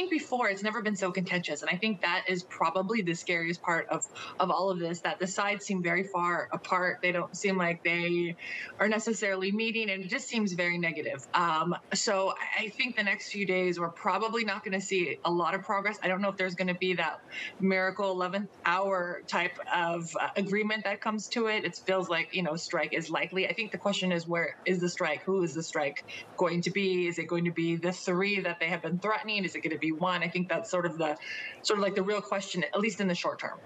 think before it's never been so contentious, and I think that is probably the scariest part of all of this. That the sides seem very far apart. They don't seem like they are necessarily meeting, and it just seems very negative. So I think the next few days we're probably not going to see a lot of progress. I don't know if there's going to be that miracle 11th hour type of agreement that comes to it. It feels like, strike is likely. I think the question is, where is the strike? Who is the strike going to be? Is it going to be the three that they have been threatening? Is it going to be one? I think that's sort of like the real question, at least in the short term.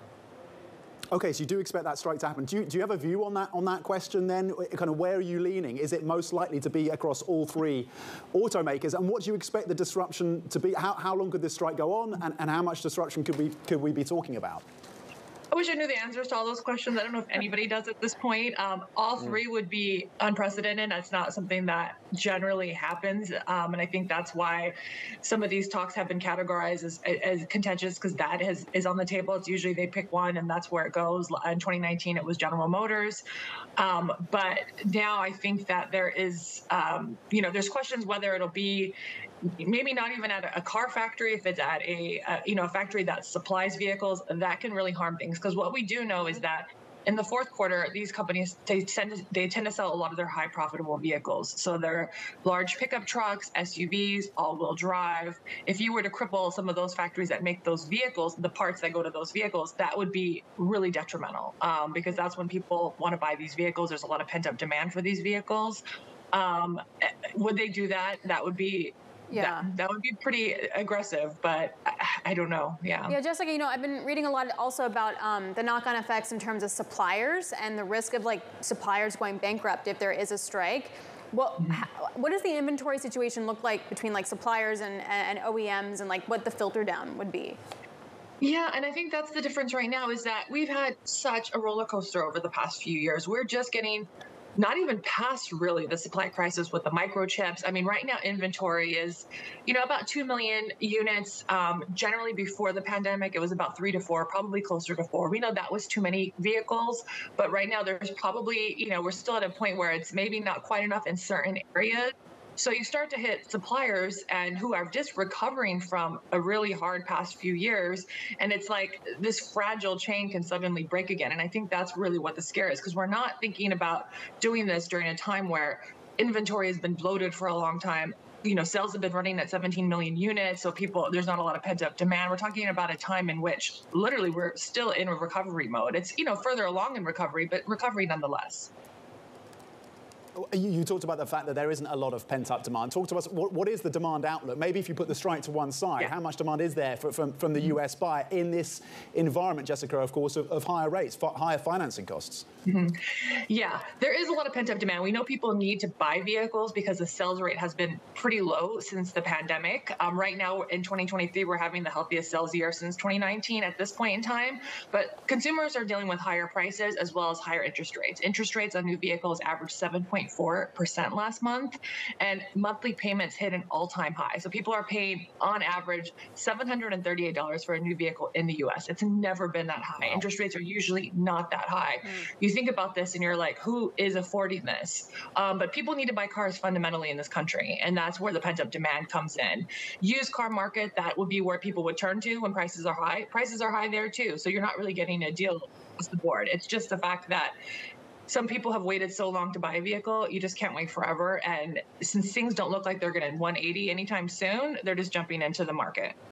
Okay, so you do expect that strike to happen. Do you have a view on that question then? Kind of where are you leaning? Is it most likely to be across all three automakers? And what do you expect the disruption to be? How long could this strike go on? And how much disruption could we be talking about? I wish I knew the answers to all those questions. I don't know if anybody does at this point. All three would be unprecedented. That's not something that generally happens. And I think that's why some of these talks have been categorized as contentious, because that is on the table. It's usually they pick one and that's where it goes. In 2019, it was General Motors. But now I think that there is, there's questions whether it'll be maybe not even at a car factory. If it's at a factory that supplies vehicles, that can really harm things. Because what we do know is that in the fourth quarter, these companies, they tend to sell a lot of their high profitable vehicles. So they're large pickup trucks, SUVs, all-wheel drive. If you were to cripple some of those factories that make those vehicles, the parts that go to those vehicles, that would be really detrimental, because that's when people want to buy these vehicles. There's a lot of pent-up demand for these vehicles. Would they do that? That would be that would be pretty aggressive, but I don't know. Yeah, Jessica, I've been reading a lot also about the knock-on effects in terms of suppliers and the risk of suppliers going bankrupt if there is a strike. What does the inventory situation look like between suppliers and OEMs, and what the filter down would be? Yeah, and I think that's the difference right now, is that we've had such a roller coaster over the past few years. We're just getting not even past really the supply crisis with the microchips. I mean, right now inventory is, about 2 million units. Generally before the pandemic, it was about 3 to 4, probably closer to 4. We know that was too many vehicles, but right now there's probably, we're still at a point where it's maybe not quite enough in certain areas. So you start to hit suppliers and who are just recovering from a really hard past few years. And it's like this fragile chain can suddenly break again. And I think that's really what the scare is, because we're not thinking about doing this during a time where inventory has been bloated for a long time. Sales have been running at 17 million units. So there's not a lot of pent up demand. We're talking about a time in which literally we're still in a recovery mode. It's, further along in recovery, but recovery nonetheless. You talked about the fact that there isn't a lot of pent-up demand. Talk to us, what is the demand outlook? Maybe if you put the strike to one side, how much demand is there from the US buyer in this environment, Jessica, of course, of higher rates, higher financing costs? Yeah, there is a lot of pent-up demand. We know people need to buy vehicles because the sales rate has been pretty low since the pandemic. Right now, in 2023, we're having the healthiest sales year since 2019 at this point in time. But consumers are dealing with higher prices as well as higher interest rates. Interest rates on new vehicles averaged 7.4% last month, and monthly payments hit an all-time high. So people are paying, on average, $738 for a new vehicle in the U.S. It's never been that high. Wow. Interest rates are usually not that high. You think about this and you're like, who is affording this? But people need to buy cars fundamentally in this country, and that's where the pent-up demand comes in. Used car market, that would be where people would turn to when prices are high. Prices are high there too, so you're not really getting a deal across the board. It's just the fact that some people have waited so long to buy a vehicle, you just can't wait forever. And since things don't look like they're going to 180 anytime soon, they're just jumping into the market.